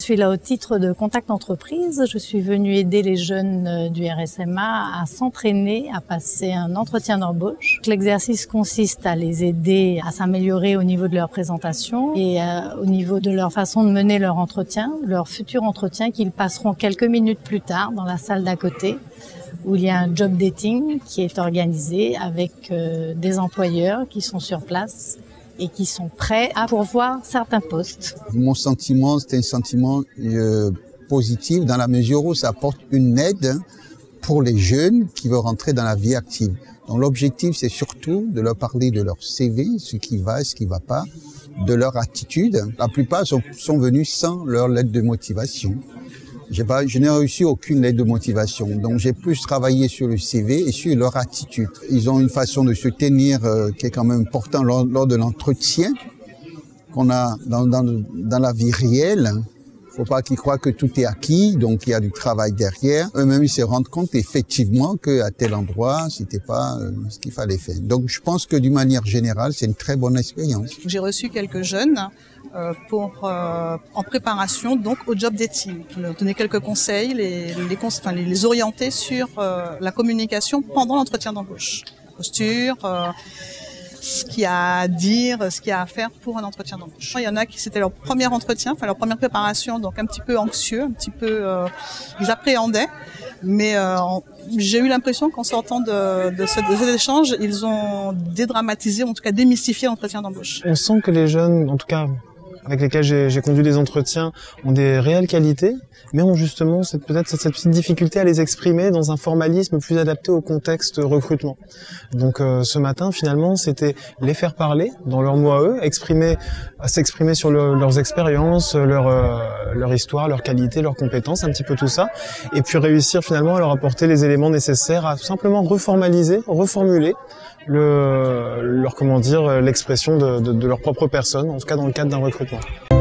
Je suis là au titre de contact entreprise. Je suis venue aider les jeunes du RSMA à s'entraîner, à passer un entretien d'embauche. L'exercice consiste à les aider à s'améliorer au niveau de leur présentation et au niveau de leur façon de mener leur entretien, leur futur entretien qu'ils passeront quelques minutes plus tard dans la salle d'à côté, où il y a un job dating qui est organisé avec des employeurs qui sont sur place et qui sont prêts à pourvoir certains postes. Mon sentiment, c'est un sentiment positif dans la mesure où ça apporte une aide pour les jeunes qui veulent rentrer dans la vie active. Donc l'objectif, c'est surtout de leur parler de leur CV, ce qui va et ce qui ne va pas, de leur attitude. La plupart sont venus sans leur lettre de motivation. Je n'ai reçu aucune lettre de motivation, donc j'ai plus travaillé sur le CV et sur leur attitude. Ils ont une façon de se tenir qui est quand même importante lors de l'entretien qu'on a dans la vie réelle. Il ne faut pas qu'ils croient que tout est acquis, donc il y a du travail derrière. Eux-mêmes, ils se rendent compte effectivement qu'à tel endroit, c'était pas ce qu'il fallait faire. Donc je pense que d'une manière générale, c'est une très bonne expérience. J'ai reçu quelques jeunes en préparation donc au job dating. Je leur donnais quelques conseils, les orienter sur la communication pendant l'entretien d'embauche. Posture, ce qu'il y a à dire, ce qu'il y a à faire pour un entretien d'embauche. Il y en a qui c'était leur premier entretien, leur première préparation, donc un petit peu anxieux, ils appréhendaient. Mais j'ai eu l'impression qu'en sortant de cet échange, ils ont dédramatisé, en tout cas démystifié l'entretien d'embauche. On sent que les jeunes, en tout cas avec lesquels j'ai conduit des entretiens, ont des réelles qualités, mais ont justement peut-être cette petite difficulté à les exprimer dans un formalisme plus adapté au contexte recrutement. Donc ce matin, finalement, c'était les faire parler dans leurs mots à eux, s'exprimer sur leurs expériences, leur histoire, leurs qualités, leurs compétences, un petit peu tout ça, et puis réussir finalement à leur apporter les éléments nécessaires à simplement reformaliser, reformuler l'expression de leur propre personne, en tout cas dans le cadre d'un recrutement.